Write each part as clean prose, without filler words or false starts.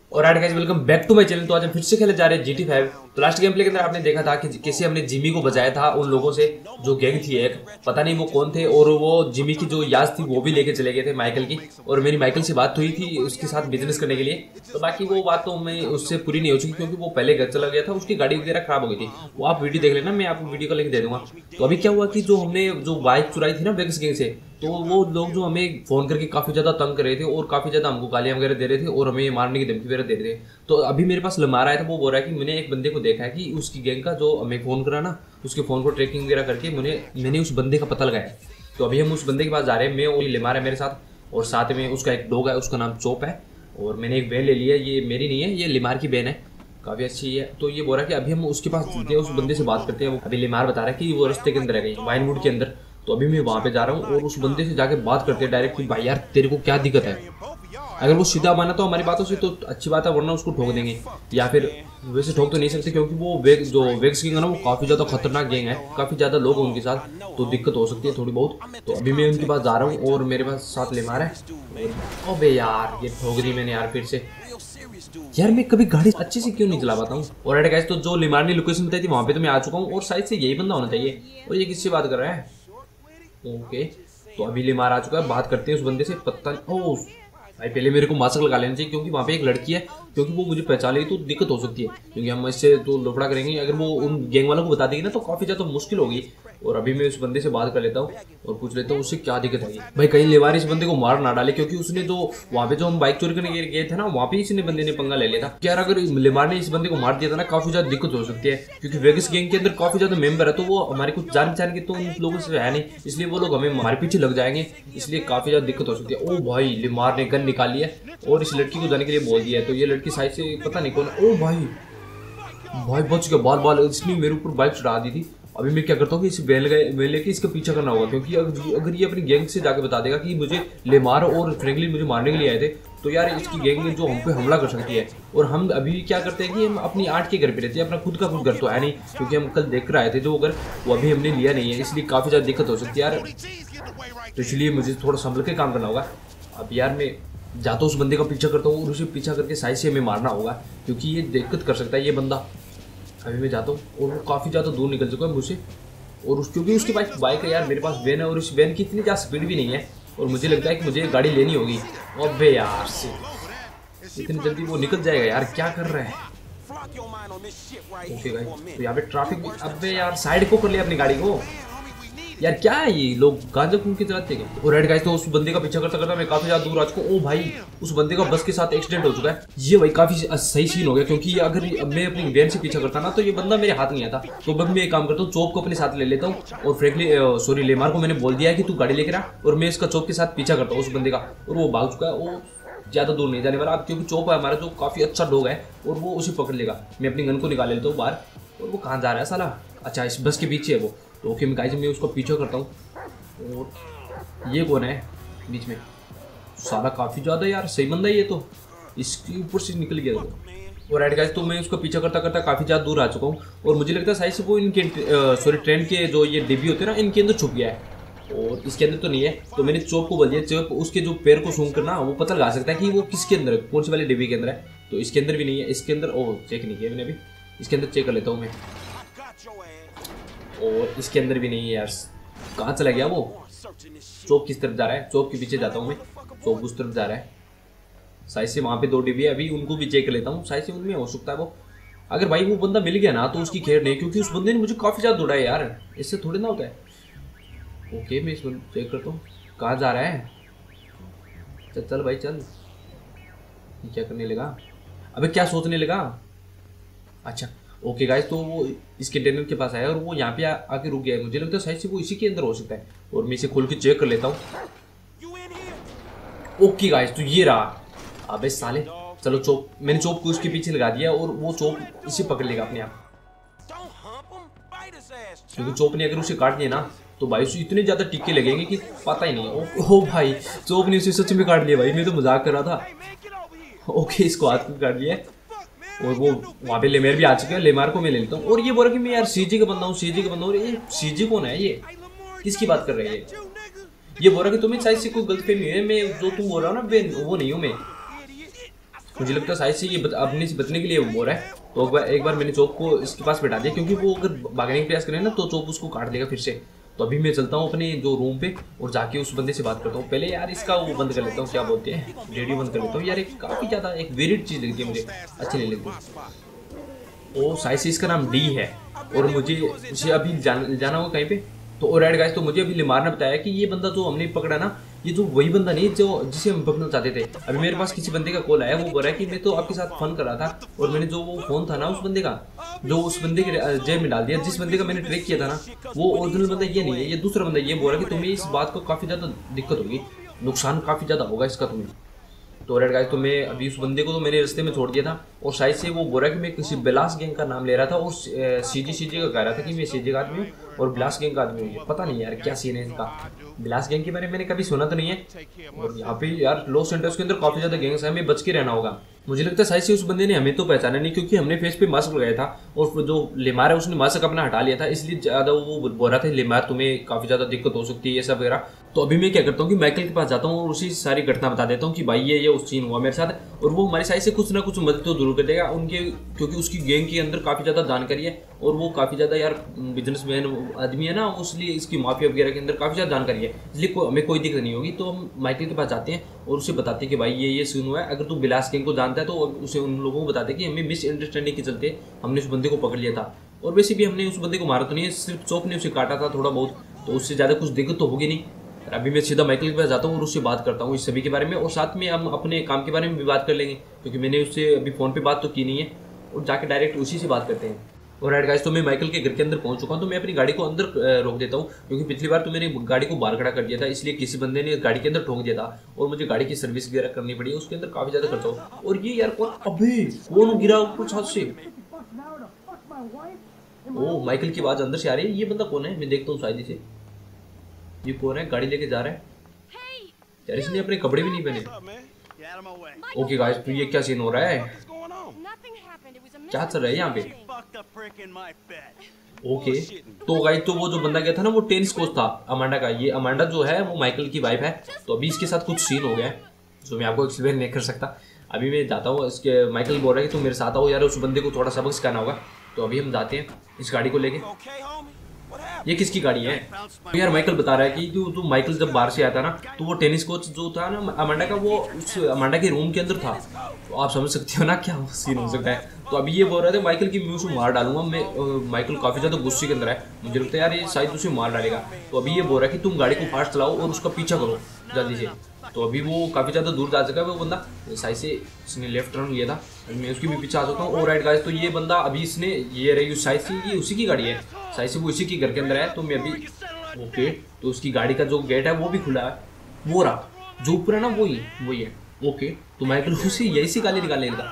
और आज guys welcome back to my channel. तो आज हम फिर से खेले जा रहे हैं GT5। तो लास्ट गेम प्ले के अंदर आपने देखा था कि कैसे हमने जिमी को बचाया था उन लोगों से जो गैंग थी एक, पता नहीं वो कौन थे, और वो जिमी की जो याद थी वो भी लेके चले गए थे माइकल की। और मेरी माइकल से बात हुई थी उसके साथ बिजनेस करने के लिए, तो बाकी वो बात तो मैं उससे पूरी नहीं हो चुकी क्योंकि वो पहले घर चला गया था, उसकी गाड़ी वगैरह खराब हो गई थी। वो आप वीडियो देख लेना, मैं आपको वीडियो का लिंक दे दूंगा। तो अभी क्या हुआ कि जो हमने जो बाइक चुराई थी ना वेगस गैंग से, तो वो लोग जो हमें फोन करके काफी ज्यादा तंग कर रहे थे और काफी ज्यादा हमको गालियां वगैरह दे रहे थे और हमें मारने की धमकी वगैरह दे रहे थे। तो अभी मेरे पास लमारा है, तो वो बोल रहा है कि मैंने एक बंदे को देखा है कि उसकी गैंग का जो हमें फोन करा ना, उसके फोन को ट्रैकिंग वगैरह करके मैंने उस बंदे का पता लगाया। तो अभी हम उस बंदे के पास जा रहे हैं, मैं और लेमारा है मेरे साथ, और साथ में उसका एक डॉग है, उसका नाम चोप है। और मैंने एक वैन ले ली है, ये मेरी नहीं है, ये लिमार की वैन है, काफी अच्छी है। तो ये बोल रहा है कि अभी हम उसके पास चलते हैं, उस बंदे से बात करते हैं। वो अभी लिमार बता रहा है कि वो रास्ते के अंदर है कहीं वाइनवुड के अंदर। तो अभी मैं वहां पे जा रहा हूँ और उस बंदे से जाके बात करते हैं डायरेक्ट कि भाई यार तेरे को क्या दिक्कत है। अगर वो सीधा माना तो हमारी बातों से तो अच्छी बात है, वरना उसको ठोक देंगे। या फिर वैसे ठोक तो नहीं सकते क्योंकि वो जो वेग्स गैंग है ना, वो काफी ज्यादा खतरनाक गैंग है, काफी ज्यादा लोग हैं उनके साथ, तो दिक्कत हो सकती है थोड़ी बहुत। तो अभी मैं उनके पास जा रहा हूँ और मेरे पास साथ ले मारा है। अबे यार ये ठोक दी मैंने यार फिर से। यार मैं कभी गाड़ी अच्छे से क्यों नहीं चला पाता हूँ। और गाइस तो जो लिमार ने लोकेशन बताई थी वहां पे तो मैं आ चुका हूँ, और साइड से यही बंदा होना चाहिए। और ये किससे बात कर रहा है? ओके, तो अभी लिमार आ चुका है, बात करते हैं उस बंदे से। पता नहीं, ओह भाई पहले मेरे को मास्क लगा लेना चाहिए क्योंकि वहाँ पे एक लड़की है, क्योंकि वो मुझे पहचान लेगी तो दिक्कत हो सकती है, क्योंकि हम इससे तो लफड़ा करेंगे। अगर वो उन गैंग वालों को बता देगी ना तो काफी ज्यादा मुश्किल होगी। और अभी मैं उस बंदे से बात कर लेता हूँ और पूछ लेता हूँ उससे क्या दिक्कत है। भाई कहीं लेवार इस बंदे को मार ना डाले, क्योंकि उसने जो वहाँ पे जो हम बाइक चोरी करने गए थे ना, वहाँ पे इसी बंदे ने पंगा ले लिया था। यार अगर लेवार ने इस बंदे को मार दिया था ना, काफी ज्यादा दिक्कत हो सकती है, क्योंकि वेगस गैंग के अंदर काफी ज्यादा मेंबर है, तो वो हमारे कुछ जान पहचान के तो उन लोगों से है नहीं, इसलिए वो लोग हमें हमारे पीछे लग जाएंगे, इसलिए काफी ज्यादा दिक्कत हो सकती है। ओ भाई लिमार ने गन निकाली है और इस लड़की को जाने के लिए बोल दिया है। तो ये लड़की साइड से पता नहीं कौन। ओ भाई भाई बच गया, बाल बाल इसने मेरे ऊपर बाइक चढ़ा दी थी। अभी मैं क्या करता हूँ कि इस बैल लेके इसका पीछा करना होगा, क्योंकि अगर ये अपनी गैंग से जाके बता देगा कि मुझे लेमार और फ्रैंकलिन मुझे मारने के लिए आए थे, तो यार इसकी गैंग जो हम पे हमला कर सकती है। और हम अभी क्या करते हैं कि हम अपनी आर्ट के घर पे रहते हैं, अपना खुद का खुद घर तो है नहीं, क्योंकि हम कल देख कर आए थे जो घर, वो अभी हमने लिया नहीं है, इसलिए काफी ज्यादा दिक्कत हो सकती है यार। तो इसलिए मुझे थोड़ा संभल के काम करना होगा। अब यार मैं जाता हूँ उस बंदे का पीछा करता हूँ और उसे पीछा करके साइड से हमें मारना होगा, क्योंकि ये दिक्कत कर सकता है ये बंदा। अभी मैं जाता हूँ और वो काफ़ी ज़्यादा दूर निकल चुका है मुझसे, और क्योंकि उसके पास बाइक है यार, मेरे पास वैन है और इस वैन की इतनी ज़्यादा स्पीड भी नहीं है, और मुझे लगता है कि मुझे गाड़ी लेनी होगी। अबे यार से इतनी जल्दी वो निकल जाएगा यार, क्या कर रहा है? ओके गाइस, तो यहाँ पे ट्रैफिक भी, अबे यार साइड को कर लिया अपनी गाड़ी को। यार क्या है ये लोग गांजा खून के चलाते हैं। और रेड गाइस तो उस बंदे का पीछा करता करता मैं काफी ज्यादा दूर आ चुका हूँ। ओ भाई उस बंदे का बस के साथ एक्सीडेंट हो चुका है। ये भाई काफी सही सीन हो गया, क्योंकि अगर मैं अपनी वैन से पीछा करता ना तो ये बंदा मेरे हाथ नहीं आता। तो अब मैं एक काम करता हूँ, चोप को अपने साथ ले लेता हूँ, और फ्रैंकली लेमार को मैंने बोल दिया है कि तू गाड़ी लेकर आ, और मैं इसका चोप के साथ पीछा करता हूँ उस बंदे का। और वो भाग चुका है, वो ज्यादा दूर नहीं जाने वाला अब, क्योंकि चोप है हमारा जो काफी अच्छा डॉग है और वो उसे पकड़ लेगा। मैं अपनी गन को निकाल लेता हूँ बाहर, और वो कहाँ जा रहा है साला? अच्छा इस बस के पीछे है वो। तो ओके गाइस मैं उसका पीछा करता हूँ। और ये कौन है बीच में? साला काफी ज्यादा यार सही बंदा है ये तो, इसके ऊपर से निकल गया तो। और राइट गाइस तो मैं उसको पीछा करता करता काफी ज्यादा दूर आ चुका हूँ, और मुझे लगता है शायद से वो इनके ट्रेन के जो ये डिब्बी होते हैं ना, इनके अंदर छुप गया है, और इसके अंदर तो नहीं है। तो मैंने चोप को बोल दिया, चोप उसके जो पैर को सूंघ कर ना वो पता लगा सकता है कि वो किसके अंदर है, कौन सी वाले डिब्बी के अंदर है। तो इसके अंदर भी नहीं है, इसके अंदर ओह चेक नहीं किया मैंने अभी, इसके अंदर चेक कर लेता हूँ मैं। और इसके अंदर भी नहीं है यार, कहाँ चला गया वो? चोप किस तरफ जा रहा है? चोप के पीछे जाता हूँ मैं, चोप उस तरफ जा रहा है। साइड से वहाँ पे दो डिब्बी है, अभी उनको भी चेक कर लेता हूँ, साइड से उनमें हो सकता है वो। अगर भाई वो बंदा मिल गया ना तो उसकी खैर नहीं, क्योंकि उस बंदे ने मुझे काफी ज्यादा दौड़ा है यार, इससे थोड़ी ना होता है। ओके मैं इस बंदे चेक करता हूँ कहाँ जा रहा है। चल चल भाई चल, क्या करने लगा? अबे क्या सोचने लगा? अच्छा ओके गाइस, तो वो इस कंटेनर के पास आया और वो यहाँ पे आके रुक गया है, मुझे लगता है शायद से वो इसी के अंदर हो सकता है, और मैं इसे खोल के चेक कर लेता हूँ। ओके गाइस तो ये रहा। अबे साले चलो चोप, मैंने चोप को उसके पीछे लगा दिया और वो चोप इसे पकड़ लेगा अपने आप, क्योंकि चोप ने अगर उसे काट दिया ना तो भाई उसे इतने ज्यादा टिक्के लगेंगे कि पता ही नहीं। ओ भाई चोप ने उसे सच में काट लिया भाई, मैं तो मजाक कर रहा था। ओके इसको हाथ में काट लिया, और वो वहाँ पे लेमेर भी आ चुके हैं, लेमार को मैं ले लेता हूँ। और ये बोल रहा कि मैं यार सीजी का बंदा हूँ, सीजी का बंदा हूँ। ये सीजी कौन है? ये किसकी बात कर रहे हैं? ये बोल रहा कि तुम्हें शायद से कोई गलतफहमी है, मैं जो तुम बोल रहा हो ना वो नहीं हूँ मैं। मुझे लगता है शायद से ये अपने से बचने के लिए वो बोल रहा है। तो एक बार मैंने चोप को इसके पास बैठा दिया, क्योंकि वो अगर भागने का प्रयास करे ना तो चोप उसको काट देगा फिर से। तो अभी मैं चलता हूँ अपने जो रूम पे और जाके उस बंदे से बात करता हूँ। पहले यार इसका वो बंद कर लेता हूँ, क्या बोलते हैं, रेडियो बंद कर लेता हूँ। यार एक काफ़ी ज़्यादा एक वेरिड चीज़ लगती है मुझे, अच्छी नहीं लगती। ओ शायद से इसका नाम डी है और मुझे उसे अभी जाना होगा कहीं पे। तो ऑलराइट गाइस, तो मुझे अभी लिमार ने बताया कि ये बंदा जो हमने पकड़ा ना, ये जो वही बंदा नहीं जो जिसे हम पकड़ना चाहते थे। अभी मेरे पास किसी बंदे का कॉल आया, वो बोल रहा है कि मैं तो आपके साथ फन कर रहा था और मैंने जो वो फोन था ना उस बंदे का, जो उस बंदे के जेब में डाल दिया। जिस बंदे का मैंने ट्रैक किया था ना, वो ओरिजिनल बंदा ये नहीं है, ये दूसरा बंदा। ये बोल रहा है कि तुम्हें इस बात को काफ़ी ज़्यादा दिक्कत होगी, नुकसान काफ़ी ज़्यादा होगा इसका तुम्हें। तो रेड गाइस, तो मैं अभी उस बंदे को तो मैंने रास्ते में छोड़ दिया था और शायद से वो बोल रहा है कि मैं किसी बिलास गैंग का नाम ले रहा था और सीजी का कह रहा था कि मैं सीजी का आदमी हूँ और बिलास गैंग का आदमी हूँ। पता नहीं यार क्या सीन है इनका। बिलास गैंग के बारे में मैंने कभी सुना तो नहीं है और यहाँ पे यार लॉस एंजल्स के अंदर काफ़ी ज़्यादा गैंग्स है, हमें बच के रहना होगा। मुझे लगता है शायद से उस बंदे ने हमें तो पहचाना नहीं, क्योंकि हमने फेस पे मास्क लगाया था और जो लेमार है उसने मास्क अपना हटा लिया था, इसलिए ज़्यादा वो बोल रहा था लेमार तुम्हें काफ़ी ज़्यादा दिक्कत हो सकती है ये सब वगैरह। तो अभी मैं क्या करता हूँ कि माइकल के पास जाता हूँ और उसी सारी घटना बता देता हूँ कि भाई ये उस सीन हुआ मेरे साथ और वो हमारी साइड से कुछ ना कुछ मदद तो जरूर कर देगा उनके, क्योंकि उसकी गैंग के अंदर काफ़ी ज़्यादा जानकारी है और वो काफ़ी ज़्यादा यार बिजनेसमैन आदमी है ना, इसलिए इसकी माफिया वगैरह के अंदर काफ़ी ज़्यादा जानकारी है, इसलिए हमें कोई दिक्कत नहीं होगी। तो हम माइकल के पास जाते हैं और उसे बताते हैं कि भाई ये सीन हुआ है, अगर तू बिलास गैंग को जानता है तो उसे उन लोगों को बताते हैं कि हमें मिसअंडरस्टैंडिंग के चलते हमने उस बंदे को पकड़ लिया था और वैसे भी हमने उस बंदे को मारा तो नहीं है, सिर्फ चौक ने उसे काटा था थोड़ा बहुत, तो उससे ज़्यादा कुछ दिक्कत तो होगी नहीं। अभी मैं सीधा माइकल के पास जाता हूँ और उससे बात करता हूँ इस सभी के बारे में और साथ में हम अपने काम के बारे में भी बात कर लेंगे, क्योंकि मैंने उससे अभी फ़ोन पे बात तो की नहीं है और जाके डायरेक्ट उसी से बात करते हैं। और राइट गाइस, तो मैं माइकल के घर के अंदर पहुंच चुका हूं, तो मैं अपनी गाड़ी को अंदर रोक देता हूं, क्योंकि पिछली बार तो मैंने गाड़ी को बाहर खड़ा कर दिया था, इसलिए किसी बंदे ने गाड़ी के अंदर ठोक दिया था और मुझे गाड़ी की सर्विस वगैरह करनी पड़ी, उसके अंदर काफ़ी ज़्यादा खर्चा हो। और ये यार कौन, अबे कौन गिरा ऊपर छत से? ओ माइकल की आवाज़ अंदर से आ रही है। ये बंदा कौन है? मैं देखता हूँ शायद से। ये कौन है? गाड़ी लेके जा रहा है यार, इसने अपने कपड़े भी नहीं पहने। ओके गाइस, तो ये क्या सीन हो रहा है, क्या चल रहा है यहाँ पे? ओके तो गाइस, तो वो जो बंदा गया था ना वो टेनिस कोच था अमांडा का। ये अमांडा जो है वो माइकल की वाइफ है, तो अभी इसके साथ कुछ सीन हो गया है जो मैं आपको एक्सप्लेन नहीं कर सकता। अभी मैं जाता हूँ, इसके माइकल बोल रहा है कि तुम मेरे साथ आओ यार, उस बंदे को थोड़ा सबक सिखाना होगा। तो अभी हम जाते हैं इस गाड़ी को लेके। ये किसकी गाड़ी है? तो यार माइकल बता रहा है कि तू माइकल जब बाहर से आया था ना, तो वो टेनिस कोच जो था ना अमांडा का, वो उस अमांडा के रूम के अंदर था। तो आप समझ सकते हो ना क्या सीन हो सकता है। तो अभी ये बोल रहे थे माइकल की, मैं उसे मार डालूंगा। मैं माइकल काफ़ी ज़्यादा गुस्से के अंदर है, मुझे लगता है यार ये शायद उसे मार डालेगा। तो अभी ये बोल रहा है कि तुम गाड़ी को फास्ट चलाओ और उसका पीछा करो जल्दी से। तो अभी वो काफ़ी ज़्यादा दूर जा चुका है वो बंदा, शायद से इसने लेफ्ट टर्न लिया था, मैं उसके भी पीछे आ सकता हूँ। और राइट गाइस, तो ये बंदा अभी इसने ये रही शायद से ये उसी की गाड़ी है, शायद से वो इसी के घर के अंदर है। तो मैं अभी ओके, तो उसकी गाड़ी का जो गेट है वो भी खुला है, वो रहा जो ऊपर है ना वही है। ओके, तो माइकल उसे यही से गाली निकालने लगा।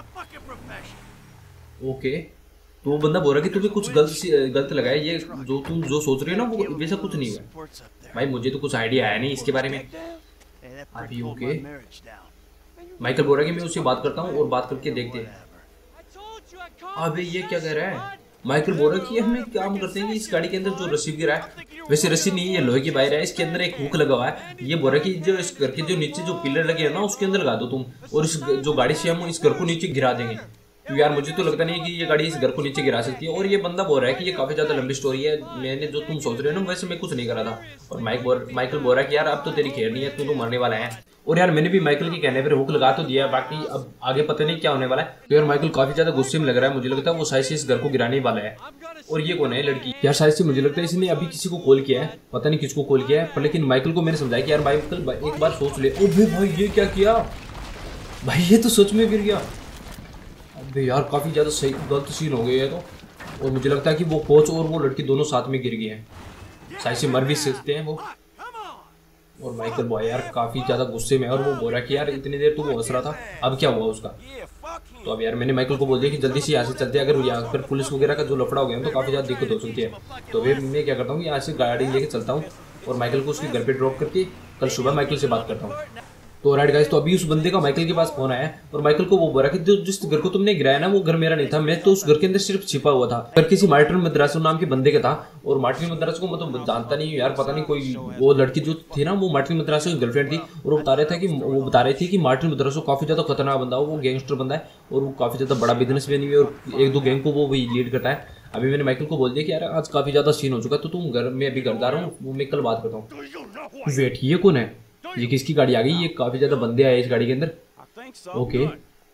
ओके, तो वो बंदा बोल रहा है कि तुम्हें कुछ गलत लगा है, ये जो तुम जो सोच रहे हो ना वो वैसा कुछ नहीं हुआ। भाई मुझे तो कुछ आइडिया आया नहीं इसके बारे में अभी। ओके, माइकल बोल रहा है कि मैं उससे बात करता हूँ और बात करके देखते हैं। अबे ये क्या कह रहा है? माइकल बोल रहा है कि हम एक काम करते हैं कि इस गाड़ी के अंदर जो रस्सी गिरा है, वैसे रस्सी नहीं है, ये लोहे की वायर है, इसके अंदर एक हुक लगा हुआ है। ये बोल रहा है कि जो इस घर के जो नीचे जो पिलर लगे हैं ना उसके अंदर लगा दो तुम, और इस जो गाड़ी से हम इस घर को नीचे गिरा देंगे। तो यार मुझे तो लगता नहीं कि ये गाड़ी इस घर को नीचे गिरा सकती है। और ये बंदा बोल रहा है कि ये काफ़ी ज़्यादा लंबी स्टोरी है, मैंने जो तुम सोच रहे हो ना वैसे मैं कुछ नहीं करा था। और माइकल बोल रहा है कि यार अब तो तेरी खैर नहीं है, तू तो मरने वाला है। और यार मैंने भी माइकल के कहने पर हुक लगा तो दिया, बाकी अब आगे पता नहीं क्या होने वाला है। तो यार माइकल काफ़ी ज़्यादा गुस्से में लग रहा है, मुझे लगता है वो शायद से इस घर को गिराने वाला है। और ये कौन है लड़की? यार शायद से मुझे लगता है इसने अभी किसी को कॉल किया है, पता नहीं किसको कॉल किया है, पर लेकिन माइकल को मैंने समझाया कि यार माइकल एक बार सोच ले। ओ भाई ये क्या किया भाई, ये तो सच में गिर गया। अबे यार काफ़ी ज़्यादा सही गलत सीन हो गया है तो। और मुझे लगता है कि वो कोच और वो लड़की दोनों साथ में गिर गए हैं, शायद से मर भी सकते हैं वो। और माइकल बॉय यार काफ़ी ज़्यादा गुस्से में, और वो बोल रहा है कि यार इतनी देर तो वो हंस रहा था, अब क्या हुआ उसका? तो अब यार मैंने माइकल को बोल दिया कि जल्दी से यहाँ से चलते हैं, अगर यहाँ पर पुलिस वगैरह का जो लफड़ा हो गया तो काफ़ी ज़्यादा दिक्कत हो सकती है। तो फिर मैं क्या करता हूँ, यहाँ से गाड़ी लेके चलता हूँ और माइकल को उसके घर पे ड्रॉप करके कल सुबह माइकल से बात करता हूँ। तो राइट गाइस, तो अभी उस बंदे का माइकल के पास फोन आया और माइकल को वो बोल रहा कि जिस घर को तुमने गिराया ना वो घर मेरा नहीं था, मैं तो उस घर के अंदर सिर्फ छिपा हुआ था। घर किसी मार्टिन मद्रासो नाम के बंदे का था। और मार्टिन मद्रासो को मैं तो जानता नहीं यार, पता नहीं कोई वो लड़की जो थी ना वो मार्टिन मद्रासो की गर्लफ्रेंड थी। और वो बता रहे थे कि मार्टिन मद्रासो काफी ज्यादा खतरनाक बंदा है, वो गैंगस्टर बंदा है और वो काफी ज्यादा बड़ा बिजनेसमैन भी है और एक दो गैंग को वो भी लीड करता है। अभी मैंने माइकल को बोल दिया कि यार आज काफी ज्यादा सीन हो चुका है, तो तुम घर में अभी घर जा रहा हूँ, मैं कल बात करता हूँ। वेट, ये कौन है? ये किसकी गाड़ी आ गई? ये काफी ज्यादा बंदे आए इस गाड़ी के अंदर। ओके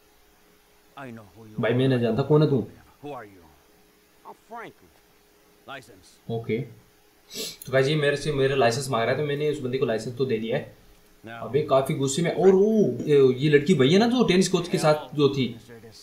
भाई, मैं नहीं जानता, कौन है तू? ओके, तो भाई जी मेरे से मेरा लाइसेंस मांग रहा है, तो मैंने उस बंदे को लाइसेंस तो दे दिया है। अबे काफी गुस्से में। और वो ये लड़की भैया ना जो टेनिस कोच के साथ जो थी,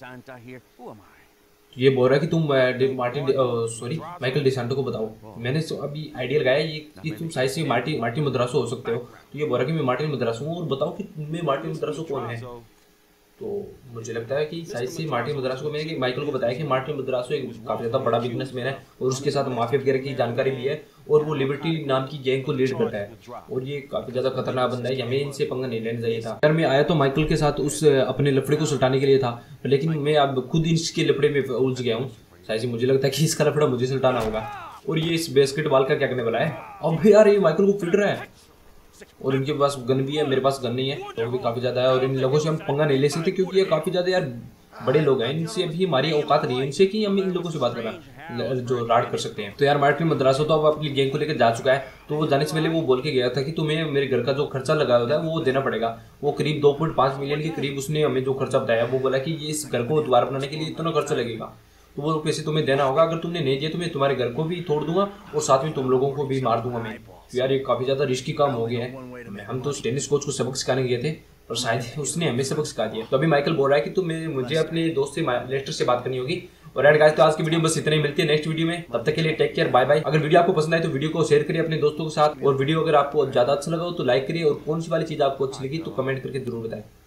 ये बोल रहा है कि तुम माइकल डिसांटो को बताओ। मैंने अभी आइडिया लगाया ये कि तुम शायद से मार्टिन मद्रासो हो सकते हो। तो ये बोल रहा है कि मैं मार्टिन मद्रासो हूँ और बताओ कि मैं मार्टिन मद्रासो कौन है। तो मुझे लगता है कि शायद से मार्टिन मद्रासो को मैंने माइकल को बताया कि मार्टिन मद्रासो एक काफी ज्यादा बड़ा बिजनेसमैन है और उसके साथ माफिया वगैरह की जानकारी भी है और वो लिबर्टी नाम की गैंग को लीड करता है और ये काफी ज्यादा खतरनाक बंदा है। हमें इनसे पंगा नहीं लेना चाहिए था यार। मैं आया तो माइकल के साथ उस अपने लफड़े को सुलटाने के लिए था, लेकिन मैं अब खुद इसके लफड़े में उलझ गया हूँ। शायद मुझे लगता है कि इसका लफड़ा मुझे सुलटाना होगा। और ये इस बास्केटबॉल का क्या करने वाला है? अब यार ये माइकल को पीट रहा है और इनके पास गन भी है, मेरे पास गन नहीं है, तो भी काफी ज्यादा है। और इन लोगों से हम पंगा नहीं ले सकते क्योंकि ये काफी ज्यादा यार बड़े लोग हैं, इनसे अभी हमारी औकात नहीं है इनसे कि हम इन लोगों से बात करना जो राड कर सकते हैं। तो यार मार्टिन मद्रासो तो अब अपनी गैंग को लेकर जा चुका है। तो वो जाने से पहले वो बोल के गया था कि तुम्हें मेरे घर का जो खर्चा लगा होता है वो देना पड़ेगा। वो करीब 2.5 मिलियन के करीब उसने हमें जो खर्चा बताया, वो बोला कि ये इस घर को दोबारा बनाने के लिए इतना खर्चा लगेगा, तो वो पैसे तुम्हें देना होगा। अगर तुमने नहीं दिए तो मैं तुम्हारे घर को भी तोड़ दूंगा और साथ में तुम लोगों को भी मार दूंगा मैं। यार ये काफी ज्यादा रिस्की काम हो गया है। हम तो टेनिस कोच को सबक सिखाने गए थे और शायद उसने हमें सबक सिखा दिया। तो अभी माइकल बोल रहा है कि मुझे अपने दोस्त से लेस्टर से बात करनी होगी। और यार गाइस, तो आज की वीडियो बस इतना ही, मिलती है नेक्स्ट वीडियो में। तब तक के लिए टेक केयर, बाय बाय। अगर वीडियो आपको पसंद आए तो वीडियो को शेयर करिए अपने दोस्तों के साथ, और वीडियो अगर आपको ज्यादा अच्छा लगा हो तो लाइक करिए, और कौन सी वाली चीज आपको अच्छी लगी तो कमेंट करके जरूर बताएं।